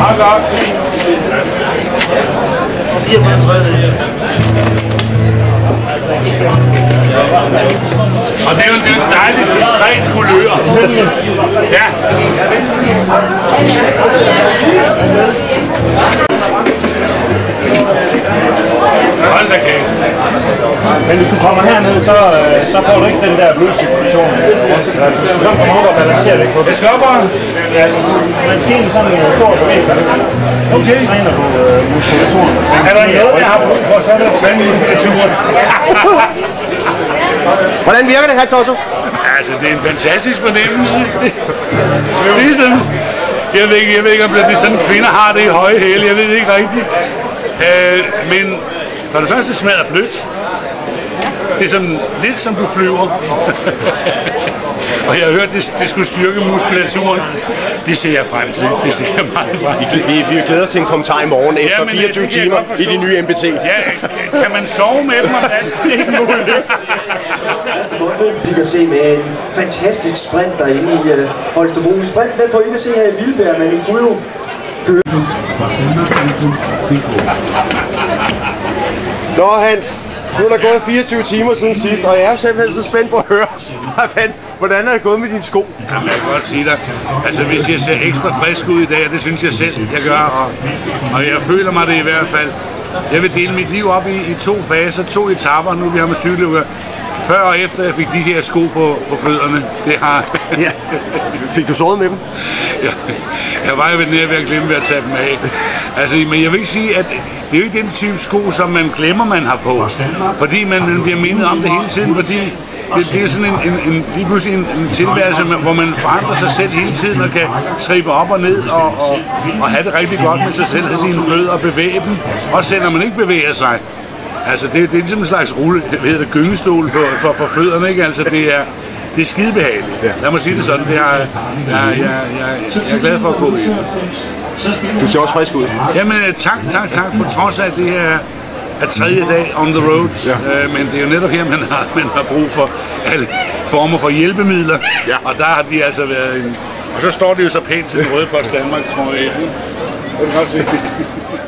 Meget godt. 54. Og det er jo en dejlig, diskret kulør. Ja. Hold da kæft. Men hvis du kommer herned, så får du ikke den der blodcirkulation. Hvis du sådan kommer ud og balancerer det på det. Det skubber? Ja, altså, man skal egentlig sådan en stor bevægelse. Okay. Så træner du muskulaturen. Er der noget, jeg har brug for, så er det at træne muskulaturen. Hvordan virker det her, Toto? Altså, det er en fantastisk fornemmelse. Det er sådan, jeg ved ikke, om det er sådan, kvinder har det i høje hæle. Jeg ved ikke rigtigt. Men for det første smager blødt. Det er sådan lidt som du flyver. Og jeg har hørt, det skulle styrke muskulaturen. Det ser jeg frem til. Det ser jeg meget frem til. Vi glæder os til en kommentar i morgen efter 24 timer i de nye MBT. Ja, kan man sove med dem om natten? Det er ikke muligt. Vi kan se med en fantastisk sprint derinde i Holstebro. Sprinten den får I ikke at se her i Vildbjerg, men I kunne jo køre. Nå Hans, nu er der gået 24 timer siden sidst, og jeg er simpelthen så spændt på at høre, hvordan er det gået med dine sko? Jamen, jeg kan godt sige dig, altså hvis jeg ser ekstra frisk ud i dag, og det synes jeg selv, jeg gør, og jeg føler mig det i hvert fald. Jeg vil dele mit liv op i 2 faser, 2 etaper, nu vi har med cykelløber. Før og efter jeg fik de her sko på fødderne. Det har... Ja. Fik du sovet med dem? Ja, jeg var jo ved at glemme ved at tage dem af. Altså, men jeg vil ikke sige, at det er jo ikke den type sko, som man glemmer, man har på. Fordi man bliver mindet om det hele tiden, fordi det er sådan lige pludselig en tilværelse, hvor man forandrer sig selv hele tiden og kan trippe op og ned og have det rigtig godt med sig selv, have sine fødder og bevæge dem. Også selv når man ikke bevæger sig. Altså, det er ligesom en slags gyngestol for fødderne, ikke? Altså, det er skidebehageligt. Lad mig sige det sådan. Jeg er glad for at gå i. Du ser også frisk ud. Jamen, tak. På trods af, at det her er 3. dag on the road. Ja. Men det er jo netop her, man har brug for alle former for hjælpemidler. Ja. Og der har de altså været en... Og så står det jo så pænt til den Røde Post Danmark, tror jeg. Det kan du godt se.